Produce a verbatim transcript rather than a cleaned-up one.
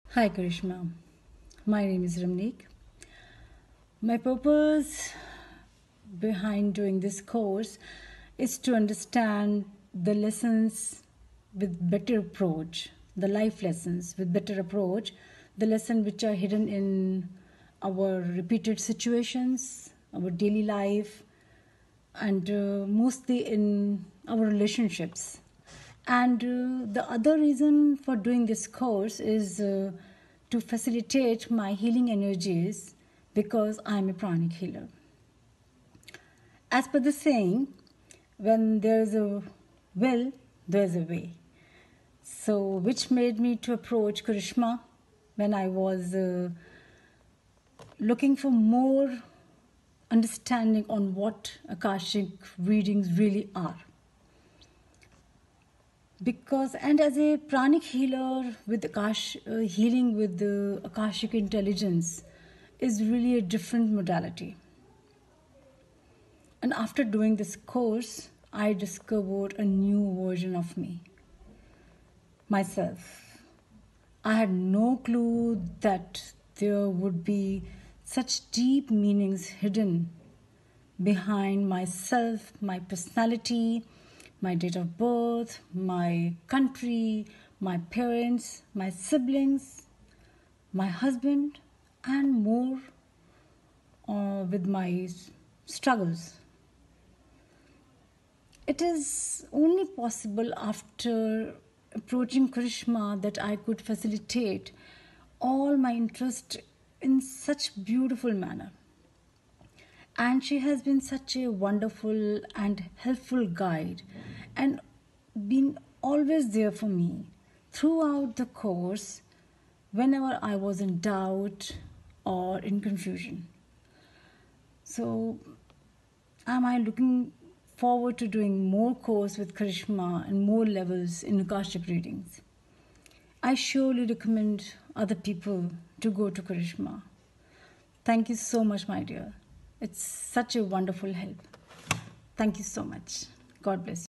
Hi Karishma, my name is Ramneek. My purpose behind doing this course is to understand the lessons with better approach, the life lessons with better approach, the lessons which are hidden in our repeated situations, our daily life, and uh, mostly in our relationships. And uh, the other reason for doing this course is uh, to facilitate my healing energies because I'm a pranic healer. As per the saying, when there's a will, there's a way. So, which made me to approach Karishma when I was uh, looking for more understanding on what Akashic readings really are. Because, and as a pranic healer with Akash, uh, healing with the Akashic intelligence is really a different modality. And after doing this course, I discovered a new version of me, myself. I had no clue that there would be such deep meanings hidden behind myself, my personality, my date of birth, my country, my parents, my siblings, my husband, and more uh, with my struggles. It is only possible after approaching Karishma that I could facilitate all my interest in such beautiful manner. And she has been such a wonderful and helpful guide and been always there for me throughout the course whenever I was in doubt or in confusion. So, am I looking forward to doing more course with Karishma and more levels in Akashic readings? I surely recommend other people to go to Karishma. Thank you so much, my dear. It's such a wonderful help. Thank you so much. God bless you.